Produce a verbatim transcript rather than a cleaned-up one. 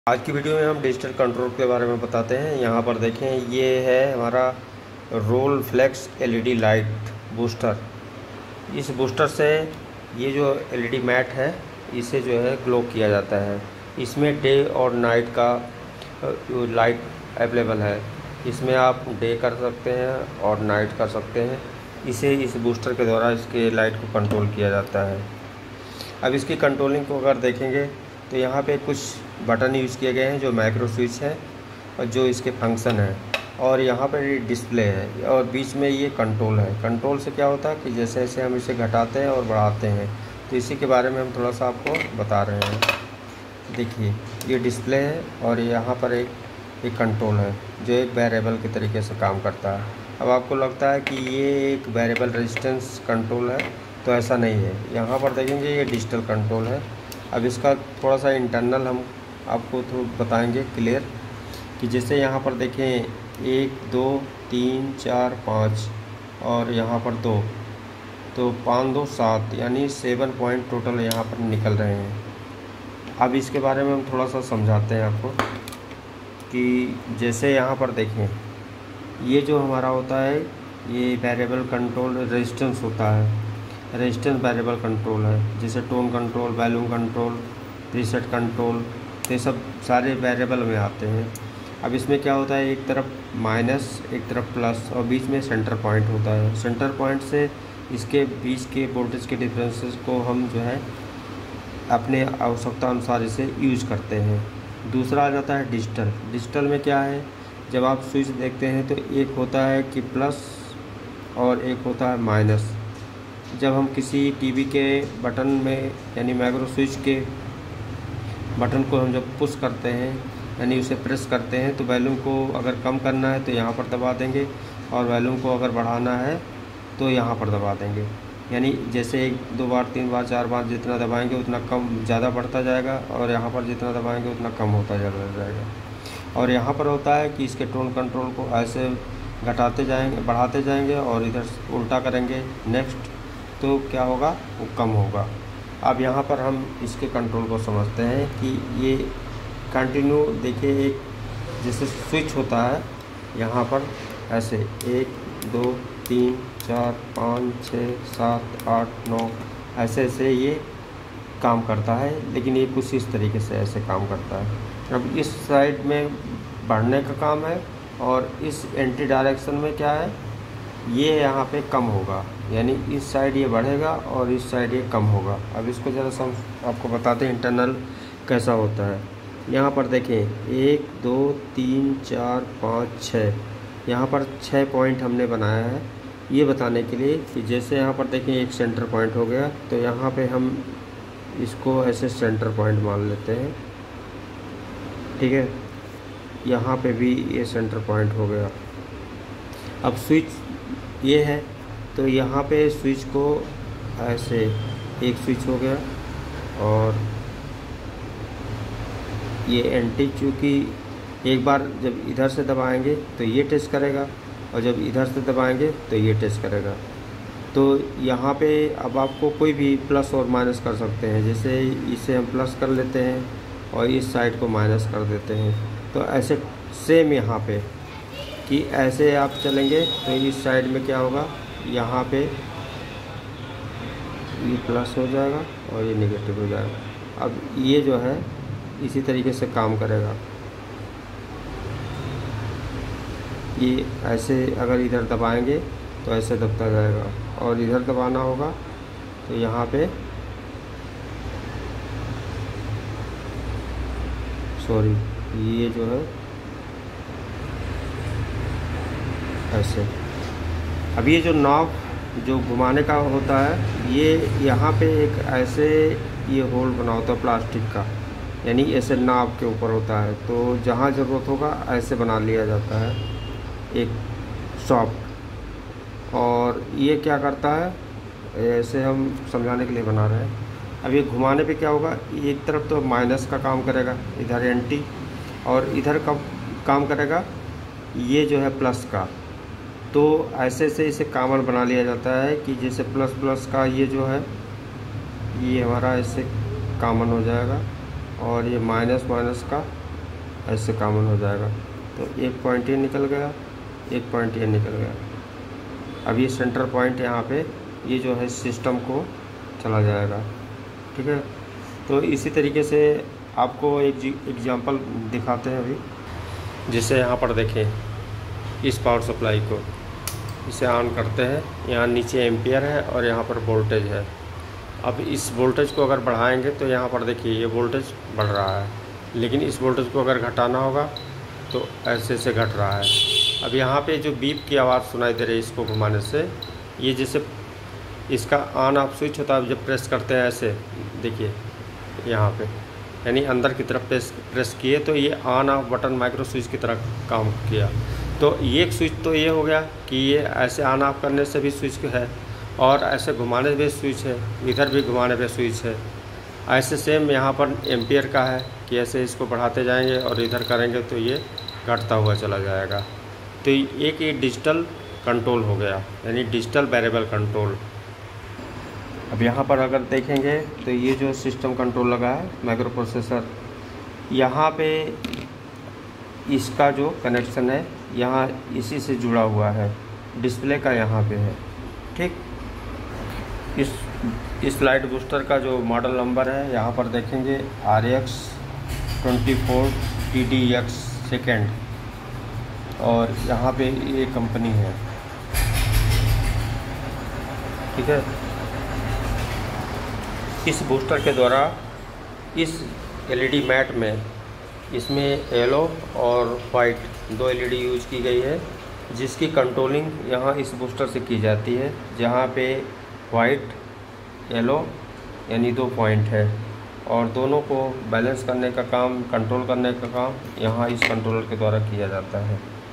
आज की वीडियो में हम डिजिटल कंट्रोल के बारे में बताते हैं। यहाँ पर देखें, ये है हमारा roll flex LED light booster. इस बूस्टर से ये जो एलईडी मैट है इसे जो है ग्लो किया जाता है। इसमें डे और नाइट का लाइट अवेलेबल है। इसमें आप डे कर सकते हैं और नाइट कर सकते हैं। इसे इस बूस्टर के द्वारा इसके लाइट को कंट्रोल किया जाता है। अब इसकी कंट्रोलिंग को अगर देखेंगे तो यहाँ पे कुछ बटन यूज़ किए गए हैं जो माइक्रो स्विच है और जो इसके फंक्शन है, और यहाँ पर ये डिस्प्ले है और बीच में ये कंट्रोल है। कंट्रोल से क्या होता है कि जैसे जैसे हम इसे घटाते हैं और बढ़ाते हैं, तो इसी के बारे में हम थोड़ा सा आपको बता रहे हैं। देखिए, ये डिस्प्ले है और यहाँ पर एक एक कंट्रोल है जो एक वेरिएबल के तरीके से काम करता है। अब आपको लगता है कि ये एक वेरिएबल रेजिस्टेंस कंट्रोल है, तो ऐसा नहीं है। यहाँ पर देखेंगे ये डिजिटल कंट्रोल है। अब इसका थोड़ा सा इंटरनल हम आपको तो बताएंगे क्लियर, कि जैसे यहाँ पर देखें एक दो तीन चार पाँच और यहाँ पर दो, तो पाँच दो सात यानी सेवन पॉइंट टोटल यहाँ पर निकल रहे हैं। अब इसके बारे में हम थोड़ा सा समझाते हैं आपको कि जैसे यहाँ पर देखें, ये जो हमारा होता है ये वेरिएबल कंट्रोल रेजिस्टेंस होता है। रेजिस्टेंस वेरिएबल कंट्रोल है, जैसे tone control, volume control, preset control, तो ये सब सारे वेरिएबल में आते हैं। अब इसमें क्या होता है, एक तरफ माइनस एक तरफ प्लस और बीच में सेंटर पॉइंट होता है। सेंटर पॉइंट से इसके बीच के वोल्टेज के डिफरेंसेस को हम जो है अपने आवश्यकता अनुसार इसे यूज करते हैं। दूसरा आ जाता है डिजिटल। डिजिटल में क्या है, जब आप स्विच देखते हैं तो एक होता है कि प्लस और एक होता है माइनस। जब हम किसी टीवी के बटन में यानी माइक्रो स्विच के बटन को हम जब पुश करते हैं यानी उसे प्रेस करते हैं, तो वॉल्यूम को अगर कम करना है तो यहाँ पर दबा देंगे और वॉल्यूम को अगर बढ़ाना है तो यहाँ पर दबा देंगे। यानी जैसे एक दो बार तीन बार चार बार जितना दबाएंगे उतना कम ज़्यादा बढ़ता जाएगा, और यहाँ पर जितना दबाएंगे उतना कम होता ज़्यादा जाएगा। और यहाँ पर होता है कि इसके टोन कंट्रोल को ऐसे घटाते जाएंगे बढ़ाते जाएंगे और इधर उल्टा करेंगे नेक्स्ट, तो क्या होगा, वो कम होगा। अब यहाँ पर हम इसके कंट्रोल को समझते हैं कि ये कंटिन्यू देखिए, एक जैसे स्विच होता है यहाँ पर ऐसे एक दो तीन चार पाँच छः सात आठ नौ ऐसे ऐसे ये काम करता है, लेकिन ये कुछ इस तरीके से ऐसे काम करता है। अब इस साइड में बढ़ने का काम है और इस एंटी डायरेक्शन में क्या है, ये यहाँ पे कम होगा, यानी इस साइड ये बढ़ेगा और इस साइड ये कम होगा। अब इसको ज़रा सम आपको बताते हैं इंटरनल कैसा होता है। यहाँ पर देखें एक दो तीन चार पाँच छः, यहाँ पर छः पॉइंट हमने बनाया है ये बताने के लिए कि जैसे यहाँ पर देखें एक सेंटर पॉइंट हो गया, तो यहाँ पे हम इसको ऐसे सेंटर पॉइंट मान लेते हैं, ठीक है। यहाँ पे भी ये सेंटर पॉइंट हो गया। अब स्विच ये है, तो यहाँ पे स्विच को ऐसे एक स्विच हो गया और ये एंटी, चूँकि एक बार जब इधर से दबाएंगे तो ये टेस्ट करेगा और जब इधर से दबाएंगे तो ये टेस्ट करेगा। तो यहाँ पे अब आपको कोई भी प्लस और माइनस कर सकते हैं, जैसे इसे हम प्लस कर लेते हैं और इस साइड को माइनस कर देते हैं। तो ऐसे सेम यहाँ पे कि ऐसे आप चलेंगे तो इस साइड में क्या होगा, यहाँ पे ये प्लस हो जाएगा और ये नेगेटिव हो जाएगा। अब ये जो है इसी तरीके से काम करेगा। ये ऐसे अगर इधर दबाएंगे तो ऐसे दबता जाएगा और इधर दबाना होगा तो यहाँ पे सॉरी ये जो है ऐसे। अब ये जो नॉब जो घुमाने का होता है, ये यहाँ पे एक ऐसे ये होल बना होता है प्लास्टिक का, यानी ऐसे नॉब के ऊपर होता है, तो जहाँ ज़रूरत होगा ऐसे बना लिया जाता है एक सॉफ्ट। और ये क्या करता है, ऐसे हम समझाने के लिए बना रहे हैं। अब ये घुमाने पे क्या होगा, एक तरफ तो माइनस का काम करेगा, इधर एंटी, और इधर का काम करेगा ये जो है प्लस का। तो ऐसे से इसे कॉमन बना लिया जाता है कि जैसे प्लस प्लस का ये जो है ये हमारा इससे कॉमन हो जाएगा और ये माइनस माइनस का ऐसे कॉमन हो जाएगा। तो एक पॉइंट ये निकल गया, एक पॉइंट ये निकल गया। अब ये सेंटर पॉइंट यहाँ पे ये जो है सिस्टम को चला जाएगा, ठीक है। तो इसी तरीके से आपको एक एग्जांपल दिखाते हैं अभी। जैसे यहाँ पर देखें इस पावर सप्लाई को, इसे ऑन करते हैं, यहाँ नीचे एम्पियर है और यहाँ पर वोल्टेज है। अब इस वोल्टेज को अगर बढ़ाएंगे तो यहाँ पर देखिए ये वोल्टेज बढ़ रहा है, लेकिन इस वोल्टेज को अगर घटाना होगा तो ऐसे से घट रहा है। अब यहाँ पे जो बीप की आवाज़ सुनाई दे रही है इसको घुमाने से, ये जैसे इसका ऑन ऑफ स्विच होता है, जब प्रेस करते हैं ऐसे देखिए यहाँ पे, यानी अंदर की तरफ प्रेस प्रेस किए तो ये on off button micro switch की तरह काम किया। तो ये एक स्विच तो ये हो गया कि ये ऐसे ऑन ऑफ करने से भी स्विच है और ऐसे घुमाने पे स्विच है, इधर भी घुमाने पे स्विच है। ऐसे सेम यहाँ पर एम्पियर का है कि ऐसे इसको बढ़ाते जाएंगे और इधर करेंगे तो ये घटता हुआ चला जाएगा। तो एक ये डिजिटल कंट्रोल हो गया, यानी डिजिटल वेरिएबल कंट्रोल। अब यहाँ पर अगर देखेंगे तो ये जो सिस्टम कंट्रोल लगा है माइक्रो प्रोसेसर, यहाँ पे इसका जो कनेक्शन है यहाँ इसी से जुड़ा हुआ है, डिस्प्ले का यहाँ पे है, ठीक। इस इस लाइट बूस्टर का जो मॉडल नंबर है यहाँ पर देखेंगे R X twenty four T D X second, और यहाँ पे ये कंपनी है, ठीक है। इस बूस्टर के द्वारा इस एलईडी मैट में इसमें येलो और वाइट दो एलईडी यूज की गई है, जिसकी कंट्रोलिंग यहाँ इस बूस्टर से की जाती है, जहाँ पे वाइट येलो यानी दो पॉइंट है, और दोनों को बैलेंस करने का काम, कंट्रोल करने का काम यहाँ इस कंट्रोलर के द्वारा किया जाता है।